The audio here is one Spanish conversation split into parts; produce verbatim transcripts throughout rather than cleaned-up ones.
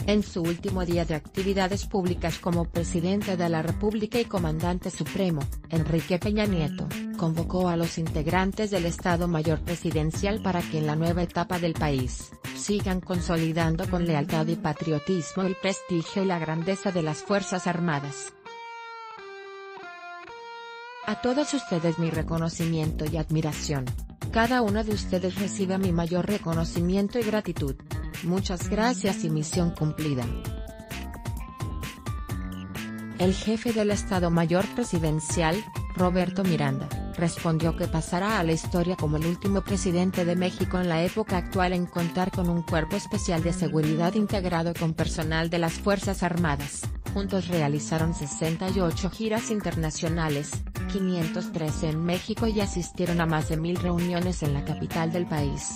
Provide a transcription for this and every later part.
En su último día de actividades públicas como presidente de la República y comandante supremo, Enrique Peña Nieto, convocó a los integrantes del Estado Mayor Presidencial para que en la nueva etapa del país, sigan consolidando con lealtad y patriotismo el prestigio y la grandeza de las Fuerzas Armadas. A todos ustedes mi reconocimiento y admiración. Cada uno de ustedes recibe mi mayor reconocimiento y gratitud. Muchas gracias y misión cumplida. El jefe del Estado Mayor Presidencial, Roberto Miranda, respondió que pasará a la historia como el último presidente de México en la época actual en contar con un cuerpo especial de seguridad integrado con personal de las Fuerzas Armadas. Juntos realizaron sesenta y ocho giras internacionales, quinientas trece en México y asistieron a más de mil reuniones en la capital del país.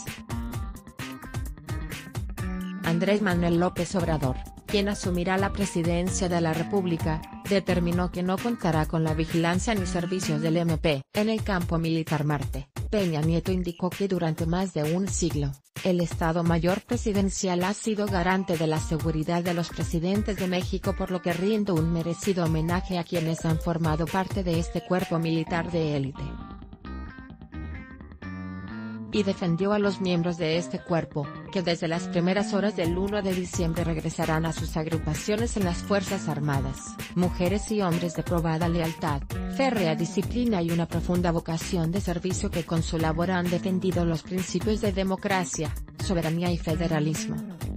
Andrés Manuel López Obrador, quien asumirá la presidencia de la República, determinó que no contará con la vigilancia ni servicios del M P en el campo militar Marte. Peña Nieto indicó que durante más de un siglo, el Estado Mayor Presidencial ha sido garante de la seguridad de los presidentes de México, por lo que rindo un merecido homenaje a quienes han formado parte de este cuerpo militar de élite. Y defendió a los miembros de este cuerpo, que desde las primeras horas del uno de diciembre regresarán a sus agrupaciones en las Fuerzas Armadas, mujeres y hombres de probada lealtad, férrea disciplina y una profunda vocación de servicio que con su labor han defendido los principios de democracia, soberanía y federalismo.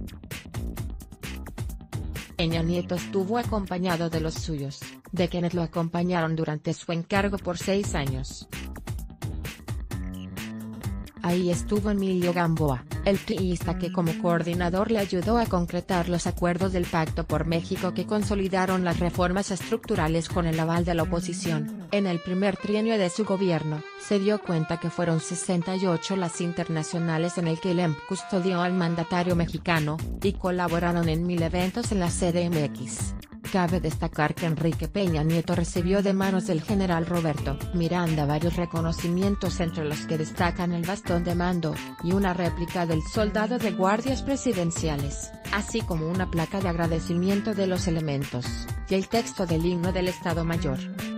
Peña Nieto estuvo acompañado de los suyos, de quienes lo acompañaron durante su encargo por seis años. Ahí estuvo Emilio Gamboa, el priista que como coordinador le ayudó a concretar los acuerdos del Pacto por México que consolidaron las reformas estructurales con el aval de la oposición. En el primer trienio de su gobierno, se dio cuenta que fueron sesenta y ocho las internacionales en el que el E M P custodió al mandatario mexicano, y colaboraron en mil eventos en la C D M X. Cabe destacar que Enrique Peña Nieto recibió de manos del general Roberto Miranda varios reconocimientos, entre los que destacan el bastón de mando, y una réplica del soldado de guardias presidenciales, así como una placa de agradecimiento de los elementos, y el texto del himno del Estado Mayor.